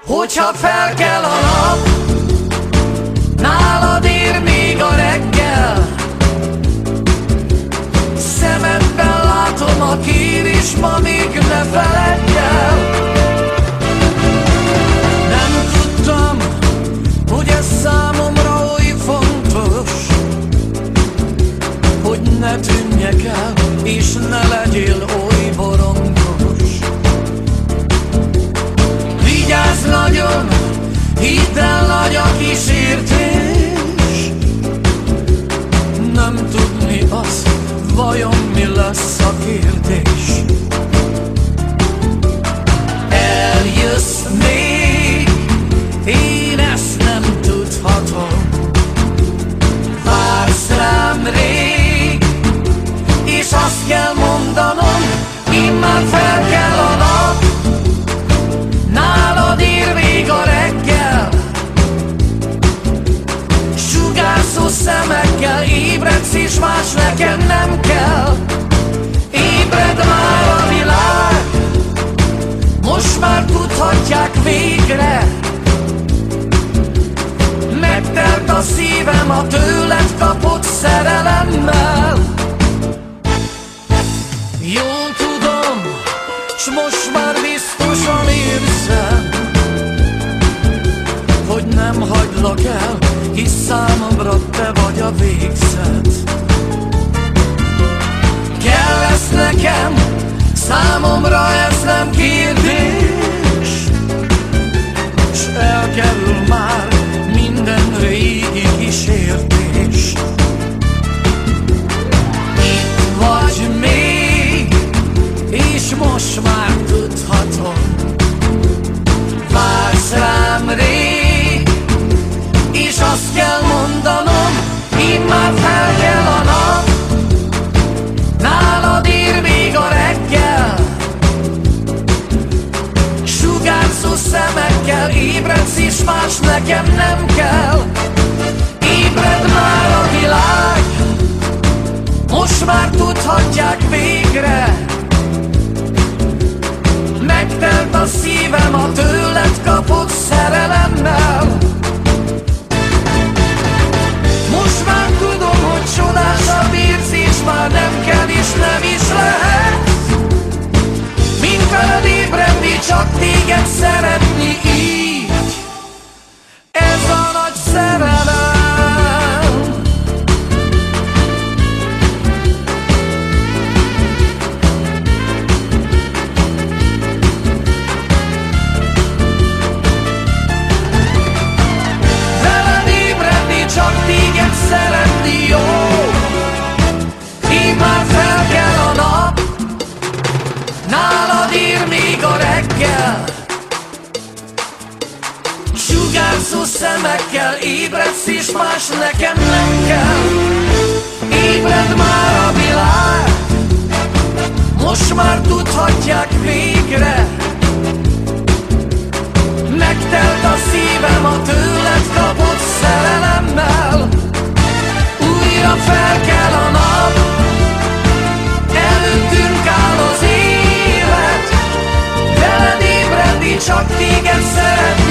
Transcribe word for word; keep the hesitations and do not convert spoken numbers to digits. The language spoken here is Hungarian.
Hogyha felkel a nap, nálad ér még a reggel. Szemedben látom a kérés, ma még ne feledj el. Nem tudtam, hogy ez számomra oly fontos, hogy ne tűnjek el, és ne legyél oly borongos. Vigyázz nagyon, hidd el, nagy a kísértés. Nem tudni azt, vajon mi lesz a kérdés. Eljössz még, én ezt nem tudhatom. Vársz rám rég, és azt kell mondanom, immár fel kell a nap, nálad ér még a reggel. Sugárzó szemekkel ébredsz, és más nekem nem kell. Ébred már a világ, most már tudhatják végre. Megtelt a szívem a tőled kapott szerelemmel. Jól tudom, s most már biztosan érzem, hogy nem hagylak el, hisz számomra te vagy a végzet. Kell lesz nekem, számomra ez nem kérdés, s elkerül már minden régi kísértés. Itt vagy még, és most már tudhatom. Vársz rám rég, és azt kell mondanom, immár fel kell a nap, nálad ér még a reggel. Sugárzó szemekkel ébredsz, és más nekem nem kell. Ébred már a világ, most már tudhatják végre. Megtelt a szívem a tőled kapott szerelemmel. Most már tudom, hogy csodásabb érzés már nem kell és nem is lehet, mint veled ébredni, csak téged szeretni így. Ez a nagy szerelem. Csak téged szeretni jó. Immár fel kell a nap, nálad ér még a reggel. Sugárzó szemekkel ébredsz, és más nekem nem kell. Ébred már a világ, most már tudhatják végre. Megtelt a szívem a tőled kapott szerelemmel. Újra fel kell a nap, előttünk áll az élet. Veled ébredni, csak téged szeretni.